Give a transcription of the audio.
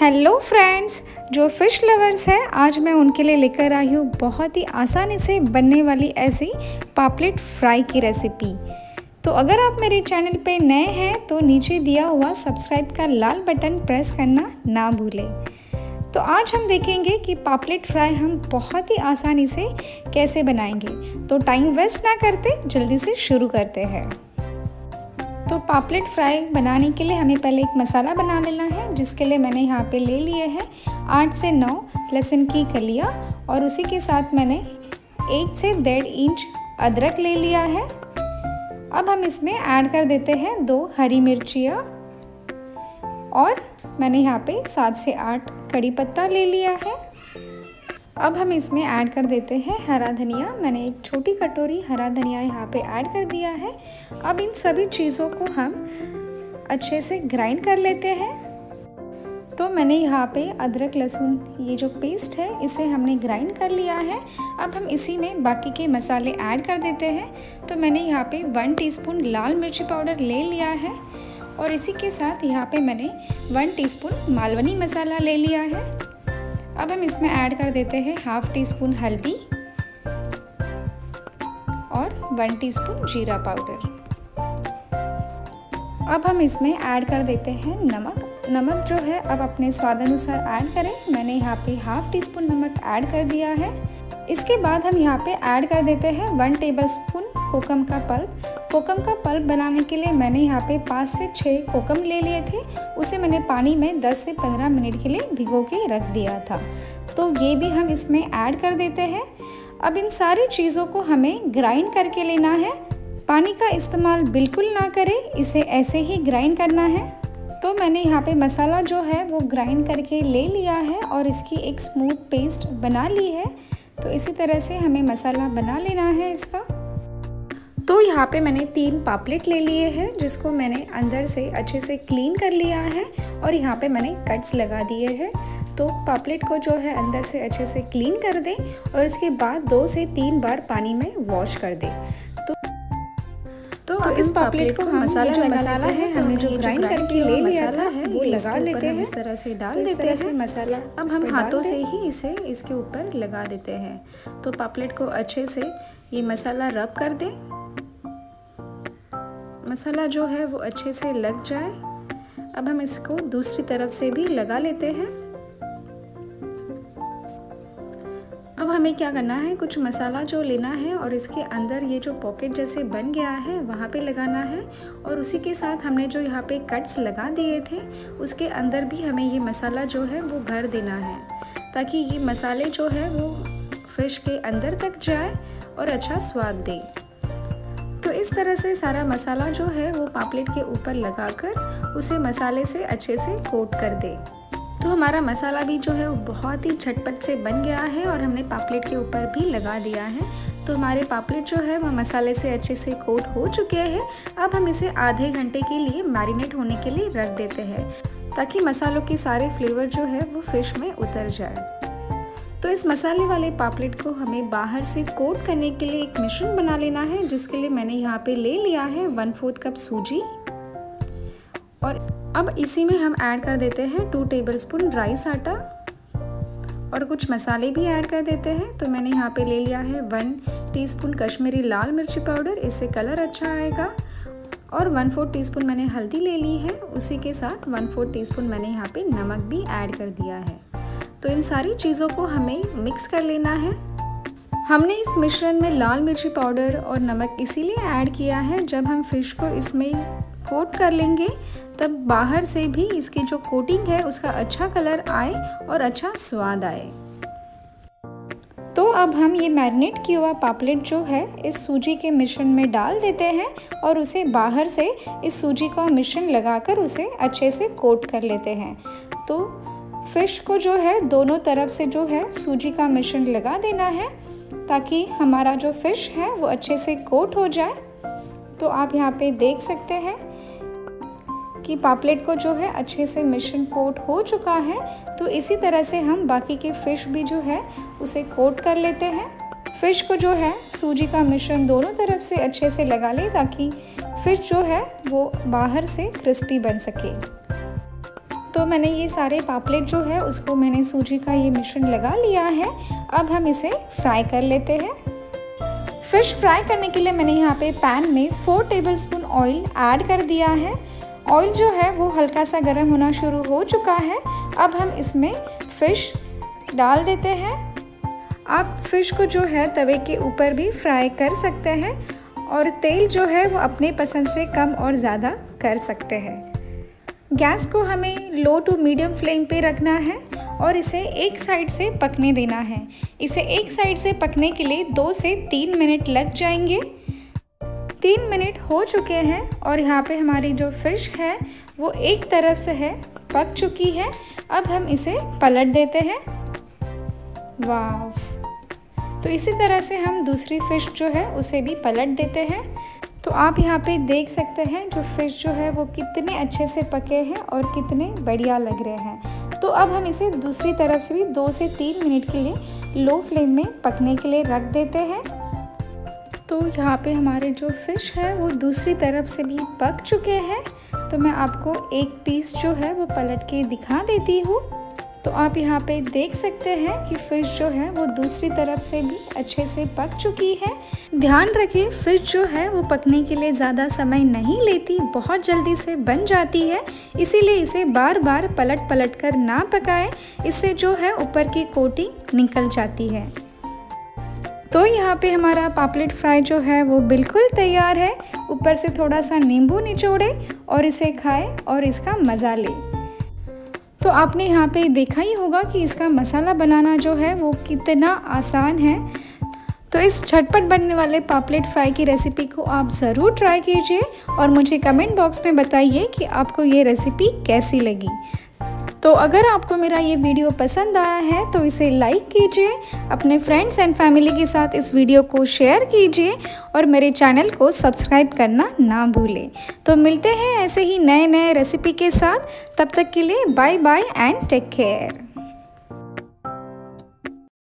Hello friends, जो fish lovers है आज मैं उनके लिए लेकर आई हूँ बहुत ही आसानी से बनने वाली ऐसी पापलेट फ्राई की रेसिपी। तो अगर आप मेरे चैनल पे नए हैं तो नीचे दिया हुआ सब्सक्राइब का लाल बटन प्रेस करना ना भूलें। तो आज हम देखेंगे कि पापलेट फ्राई हम बहुत ही आसानी से कैसे बनाएंगे। तो टाइम वेस्ट ना करते जल्दी से शुरू करते हैं। तो पापलेट फ्राई बनाने के लिए हमें पहले एक मसाला बना लेना है, जिसके लिए मैंने यहाँ पे ले लिए हैं 8 से 9 लहसुन की कलियाँ और उसी के साथ मैंने 1 से 1.5 इंच अदरक ले लिया है। अब हम इसमें ऐड कर देते हैं 2 हरी मिर्चियाँ और मैंने यहाँ पे 7 से 8 कड़ी पत्ता ले लिया है। अब हम इसमें ऐड कर देते हैं हरा धनिया। मैंने एक छोटी कटोरी हरा धनिया यहाँ पे ऐड कर दिया है। अब इन सभी चीज़ों को हम अच्छे से ग्राइंड कर लेते हैं। तो मैंने यहाँ पे अदरक लहसुन ये जो पेस्ट है इसे हमने ग्राइंड कर लिया है। अब हम इसी में बाकी के मसाले ऐड कर देते हैं। तो मैंने यहाँ पे 1 टीस्पून लाल मिर्ची पाउडर ले लिया है और इसी के साथ यहाँ पे मैंने 1 टीस्पून मालवनी मसाला ले लिया है। अब हम इसमें ऐड कर देते हैं 1/2 टीस्पून हल्दी और 1 टीस्पून जीरा पाउडर। अब हम इसमें ऐड कर देते हैं नमक जो है अब अपने स्वाद अनुसार ऐड करें। मैंने यहाँ पे 1/2 टीस्पून नमक ऐड कर दिया है। इसके बाद हम यहाँ पे ऐड कर देते हैं 1 टेबलस्पून कोकम का पल्प। कोकम का पल्प बनाने के लिए मैंने यहाँ पे 5 से 6 कोकम ले लिए थे। उसे मैंने पानी में 10 से 15 मिनट के लिए भिगो के रख दिया था। तो ये भी हम इसमें ऐड कर देते हैं। अब इन सारी चीज़ों को हमें ग्राइंड करके लेना है। पानी का इस्तेमाल बिल्कुल ना करें, इसे ऐसे ही ग्राइंड करना है। तो मैंने यहाँ पे मसाला जो है वो ग्राइंड करके ले लिया है और इसकी एक स्मूथ पेस्ट बना ली है। तो इसी तरह से हमें मसाला बना लेना है इसका। तो यहाँ पे मैंने 3 पापलेट ले लिए हैं, जिसको मैंने अंदर से अच्छे से क्लीन कर लिया है और यहाँ पे मैंने कट्स लगा दिए हैं। तो पापलेट को जो है अंदर से अच्छे से क्लीन कर दें और इसके बाद 2 से 3 बार पानी में वॉश कर दें। तो इस पापलेट को हम मसाला है हमने जो ग्राइंड करके ले लिया था वो लगा लेते हैं। इस तरह से डाल देते हैं मसाला। अब हम हाथों से ही इसे इसके ऊपर लगा देते हैं। तो पापलेट को अच्छे से ये मसाला रब कर दें। मसाला जो है वो अच्छे से लग जाए। अब हम इसको दूसरी तरफ से भी लगा लेते हैं। अब हमें क्या करना है, कुछ मसाला जो लेना है और इसके अंदर ये जो पॉकेट जैसे बन गया है वहाँ पे लगाना है और उसी के साथ हमने जो यहाँ पे कट्स लगा दिए थे उसके अंदर भी हमें ये मसाला जो है वो भर देना है, ताकि ये मसाले जो है वो फिश के अंदर तक जाए और अच्छा स्वाद दे। तो इस तरह से सारा मसाला जो है वो पापलेट के ऊपर लगाकर उसे मसाले से अच्छे से कोट कर दे। तो हमारा मसाला भी जो है वो बहुत ही झटपट से बन गया है और हमने पापलेट के ऊपर भी लगा दिया है। तो हमारे पापलेट जो है वो मसाले से अच्छे से कोट हो चुके हैं। अब हम इसे आधे घंटे के लिए मैरिनेट होने के लिए रख देते हैं, ताकि मसालों के सारे फ्लेवर जो है वो फिश में उतर जाए। तो इस मसाले वाले पापलेट को हमें बाहर से कोट करने के लिए एक मिश्रण बना लेना है, जिसके लिए मैंने यहाँ पे ले लिया है 1/4 कप सूजी और अब इसी में हम ऐड कर देते हैं 2 टेबलस्पून राइस आटा और कुछ मसाले भी ऐड कर देते हैं। तो मैंने यहाँ पे ले लिया है 1 टीस्पून कश्मीरी लाल मिर्ची पाउडर, इससे कलर अच्छा आएगा और 1/4 टीस्पून मैंने हल्दी ले ली है। उसी के साथ 1/4 टीस्पून मैंने यहाँ पे नमक भी ऐड कर दिया है। तो इन सारी चीज़ों को हमें मिक्स कर लेना है। हमने इस मिश्रण में लाल मिर्ची पाउडर और नमक इसीलिए ऐड किया है, जब हम फिश को इसमें कोट कर लेंगे तब बाहर से भी इसकी जो कोटिंग है उसका अच्छा कलर आए और अच्छा स्वाद आए। तो अब हम ये मैरिनेट किया हुआ पापलेट जो है इस सूजी के मिश्रण में डाल देते हैं और उसे बाहर से इस सूजी का मिश्रण लगाकर उसे अच्छे से कोट कर लेते हैं। तो फिश को जो है दोनों तरफ से जो है सूजी का मिश्रण लगा देना है, ताकि हमारा जो फिश है वो अच्छे से कोट हो जाए। तो आप यहाँ पे देख सकते हैं कि पापलेट को जो है अच्छे से मिश्रण कोट हो चुका है। तो इसी तरह से हम बाकी के फिश भी जो है उसे कोट कर लेते हैं। फिश को जो है सूजी का मिश्रण दोनों तरफ से अच्छे से लगा ले, ताकि फिश जो है वो बाहर से क्रिस्पी बन सके। तो मैंने ये सारे पापलेट जो है उसको मैंने सूजी का ये मिश्रण लगा लिया है। अब हम इसे फ्राई कर लेते हैं। फ़िश फ्राई करने के लिए मैंने यहाँ पे पैन में 4 टेबलस्पून ऑयल ऐड कर दिया है। ऑयल जो है वो हल्का सा गर्म होना शुरू हो चुका है। अब हम इसमें फ़िश डाल देते हैं। आप फ़िश को जो है तवे के ऊपर भी फ्राई कर सकते हैं और तेल जो है वो अपने पसंद से कम और ज़्यादा कर सकते हैं। गैस को हमें लो टू मीडियम फ्लेम पे रखना है और इसे एक साइड से पकने देना है। इसे एक साइड से पकने के लिए 2 से 3 मिनट लग जाएंगे। 3 मिनट हो चुके हैं और यहाँ पे हमारी जो फ़िश है वो एक तरफ से है पक चुकी है। अब हम इसे पलट देते हैं। वाह! तो इसी तरह से हम दूसरी फ़िश जो है उसे भी पलट देते हैं। तो आप यहाँ पे देख सकते हैं जो फ़िश जो है वो कितने अच्छे से पके हैं और कितने बढ़िया लग रहे हैं। तो अब हम इसे दूसरी तरफ से भी 2 से 3 मिनट के लिए लो फ्लेम में पकने के लिए रख देते हैं। तो यहाँ पे हमारे जो फ़िश है वो दूसरी तरफ से भी पक चुके हैं। तो मैं आपको एक पीस जो है वो पलट के दिखा देती हूँ। तो आप यहाँ पे देख सकते हैं कि फ़िश जो है वो दूसरी तरफ से भी अच्छे से पक चुकी है। ध्यान रखिए फ़िश जो है वो पकने के लिए ज़्यादा समय नहीं लेती, बहुत जल्दी से बन जाती है। इसीलिए इसे बार बार पलट पलट कर ना पकाएं, इससे जो है ऊपर की कोटिंग निकल जाती है। तो यहाँ पे हमारा पापलेट फ्राई जो है वो बिल्कुल तैयार है। ऊपर से थोड़ा सा नींबू निचोड़े और इसे खाएं और इसका मज़ा लें। तो आपने यहाँ पे देखा ही होगा कि इसका मसाला बनाना जो है वो कितना आसान है। तो इस झटपट बनने वाले पापलेट फ्राई की रेसिपी को आप ज़रूर ट्राई कीजिए और मुझे कमेंट बॉक्स में बताइए कि आपको ये रेसिपी कैसी लगी। तो अगर आपको मेरा ये वीडियो पसंद आया है तो इसे लाइक कीजिए, अपने फ्रेंड्स एंड फैमिली के साथ इस वीडियो को शेयर कीजिए और मेरे चैनल को सब्सक्राइब करना ना भूलें। तो मिलते हैं ऐसे ही नए नए रेसिपी के साथ। तब तक के लिए bye bye and take care.